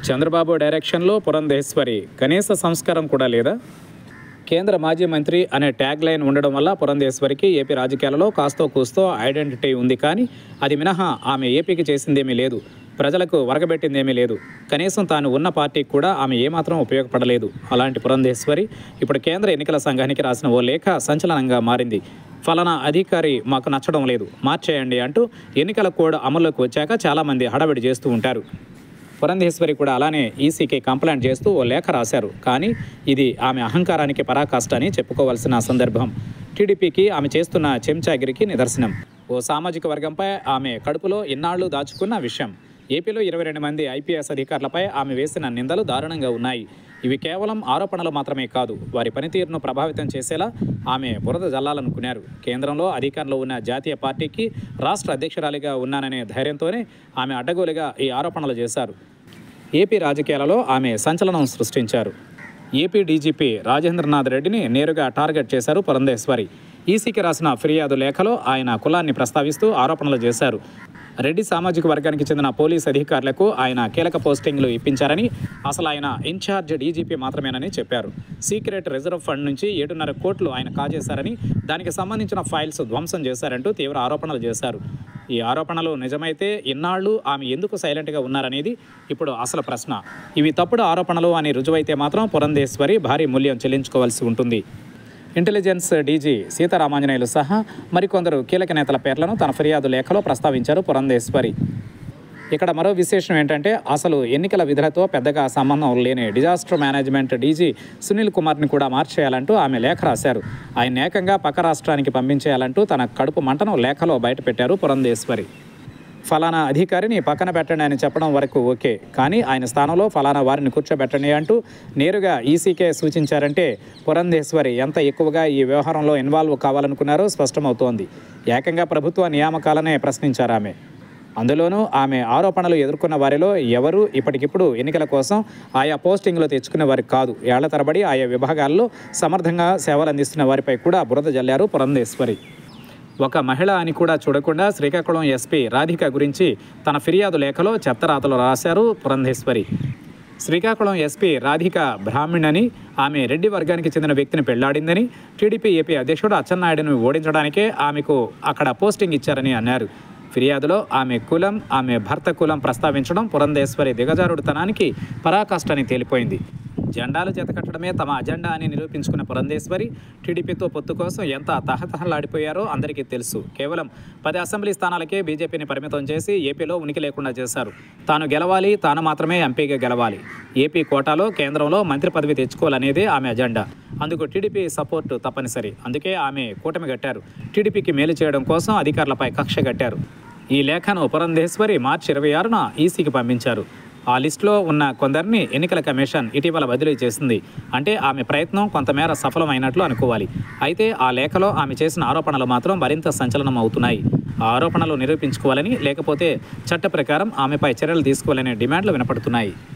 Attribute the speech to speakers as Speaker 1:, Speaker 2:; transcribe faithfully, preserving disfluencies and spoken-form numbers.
Speaker 1: చంద్రబాబు డైరెక్షన్లో పురంధేశ్వరి కనీస సంస్కారం కూడా లేదా? కేంద్ర మాజీ మంత్రి అనే ట్యాగ్ లైన్ ఉండడం వల్ల పురంధేశ్వరికి ఏపీ రాజకీయాలలో కాస్తో కూస్తో ఐడెంటిటీ ఉంది. కానీ అది మినహా ఆమె ఏపీకి చేసిందేమీ లేదు, ప్రజలకు వరగబెట్టిందేమీ లేదు. కనీసం తాను ఉన్న పార్టీకి కూడా ఆమె ఏమాత్రం ఉపయోగపడలేదు. అలాంటి పురంధేశ్వరి ఇప్పుడు కేంద్ర ఎన్నికల సంఘానికి రాసిన ఓ లేఖ సంచలనంగా మారింది. ఫలానా అధికారి మాకు నచ్చడం లేదు, మార్చేయండి అంటూ ఎన్నికల కోడ్ అమల్లోకి వచ్చాక చాలామంది హడావిడి చేస్తూ ఉంటారు. పురంధేశ్వరి కూడా అలానే ఈసీకి కంప్లైంట్ చేస్తూ ఓ లేఖ రాశారు. కానీ ఇది ఆమె అహంకారానికి పరాకాష్ట అని చెప్పుకోవాల్సిన సందర్భం. టీడీపీకి ఆమె చేస్తున్న చెంచాగిరికి నిదర్శనం. ఓ సామాజిక వర్గంపై ఆమె కడుపులో ఇన్నాళ్లు దాచుకున్న విషయం. ఏపీలో ఇరవై రెండు మంది ఐపీఎస్ అధికారులపై ఆమె వేసిన నిందలు దారుణంగా ఉన్నాయి. ఇవి కేవలం ఆరోపణలు మాత్రమే కాదు, వారి పనితీరును ప్రభావితం చేసేలా ఆమె బురద జల్లాలనుకున్నారు. కేంద్రంలో అధికారంలో ఉన్న జాతీయ పార్టీకి రాష్ట్ర అధ్యక్షురాలిగా ఉన్నాననే ధైర్యంతోనే ఆమె అడ్డగోలుగా ఈ ఆరోపణలు చేశారు. ఏపీ రాజకీయాలలో ఆమె సంచలనం సృష్టించారు. ఏపీ డీజీపీ రాజేంద్రనాథ్ రెడ్డిని నేరుగా టార్గెట్ చేశారు పురంధేశ్వరి. ఈసీకి రాసిన ఫిర్యాదు లేఖలో ఆయన కులాన్ని ప్రస్తావిస్తూ ఆరోపణలు చేశారు. రెడ్డి సామాజిక వర్గానికి చెందిన పోలీస్ అధికారులకు ఆయన కీలక పోస్టింగ్లు ఇప్పించారని, అసలు ఆయన ఇన్ఛార్జ్ డీజీపీ మాత్రమేనని చెప్పారు. సీక్రెట్ రిజర్వ్ ఫండ్ నుంచి ఏడున్నర కోట్లు ఆయన కాజేశారని, దానికి సంబంధించిన ఫైల్స్ ధ్వంసం చేశారంటూ తీవ్ర ఆరోపణలు చేశారు. ఈ ఆరోపణలు నిజమైతే ఇన్నాళ్లు ఆమె ఎందుకు సైలెంట్గా ఉన్నారనేది ఇప్పుడు అసలు ప్రశ్న. ఇవి తప్పుడు ఆరోపణలు అని రుజువైతే మాత్రం పురంధేశ్వరి భారీ మూల్యం చెల్లించుకోవాల్సి ఉంటుంది. ఇంటెలిజెన్స్ డీజీ సీతారామాంజనేయులు సహా మరికొందరు కీలక నేతల పేర్లను తన ఫిర్యాదు లేఖలో ప్రస్తావించారు పురంధేశ్వరి. ఇక్కడ మరో విశేషం ఏంటంటే, అసలు ఎన్నికల విధులతో పెద్దగా సంబంధం లేని డిజాస్టర్ మేనేజ్మెంట్ డీజీ సునీల్ కుమార్ని కూడా మార్చేయాలంటూ ఆమె లేఖ రాశారు. ఆయన ఏకంగా పక్క రాష్ట్రానికి పంపించేయాలంటూ తన కడుపు మంటను లేఖలో బయటపెట్టారు పురంధేశ్వరి. ఫలానా అధికారిని పక్కన పెట్టండి అని చెప్పడం వరకు ఓకే, కానీ ఆయన స్థానంలో ఫలానా వారిని కూర్చోబెట్టండి అంటూ నేరుగా ఈసీకే సూచించారంటే పురంధేశ్వరి ఎంత ఎక్కువగా ఈ వ్యవహారంలో ఇన్వాల్వ్ కావాలనుకున్నారో స్పష్టమవుతోంది. ఏకంగా ప్రభుత్వ నియామకాలనే ప్రశ్నించారు ఆమె. అందులోనూ ఆమె ఆరోపణలు ఎదుర్కొన్న వారిలో ఎవరూ ఇప్పటికిప్పుడు ఎన్నికల కోసం ఆయా పోస్టింగ్లు తెచ్చుకునే వారికి కాదు. ఏళ్ల తరబడి ఆయా విభాగాల్లో సమర్థంగా సేవలు అందిస్తున్న వారిపై కూడా బురద జల్లారు పురంధేశ్వరి. ఒక మహిళ అని కూడా చూడకుండా శ్రీకాకుళం ఎస్పీ రాధిక గురించి తన ఫిర్యాదు లేఖలో చెత్తరాతలు రాశారు పురంధేశ్వరి. శ్రీకాకుళం ఎస్పీ రాధిక బ్రాహ్మణని, ఆమె రెడ్డి వర్గానికి చెందిన వ్యక్తిని పెళ్లాడిందని, టీడీపీ ఏపీ అధ్యక్షుడు అచ్చెన్నాయుడును ఓడించడానికే ఆమెకు అక్కడ పోస్టింగ్ ఇచ్చారని అన్నారు. ఫిర్యాదులో ఆమె కులం, ఆమె భర్త కులం ప్రస్తావించడం పురంధేశ్వరి దిగజారుడుతనానికి పరాకాష్ఠని తేలిపోయింది. జెండాలు జతకట్టడమే తమ అజెండా అని నిరూపించుకున్న పురంధేశ్వరి టీడీపీతో పొత్తు కోసం ఎంత తహతహలాడిపోయారో అందరికీ తెలుసు. కేవలం పది అసెంబ్లీ స్థానాలకే బీజేపీని పరిమితం చేసి ఏపీలో ఉనికి లేకుండా చేశారు. తాను గెలవాలి, తాను మాత్రమే ఎంపీగా గెలవాలి, ఏపీ కోటాలో కేంద్రంలో మంత్రి పదవి తెచ్చుకోవాలనేదే ఆమె అజెండా. అందుకు టీడీపీ సపోర్టు తప్పనిసరి. అందుకే ఆమె కూటమి కట్టారు. టీడీపీకి మేలు చేయడం కోసం అధికారులపై కక్ష కట్టారు. ఈ లేఖను పురంధేశ్వరి మార్చి ఇరవై ఆరున ఈసీకి పంపించారు. ఆ లిస్టులో ఉన్న కొందరిని ఎన్నికల కమిషన్ ఇటీవల బదిలీ చేసింది. అంటే ఆమె ప్రయత్నం కొంతమేర సఫలమైనట్లు అనుకోవాలి. అయితే ఆ లేఖలో ఆమె చేసిన ఆరోపణలు మాత్రం మరింత సంచలనం అవుతున్నాయి. ఆ ఆరోపణలు నిరూపించుకోవాలని, లేకపోతే చట్ట ప్రకారం ఆమెపై చర్యలు తీసుకోవాలనే డిమాండ్లు వినపడుతున్నాయి.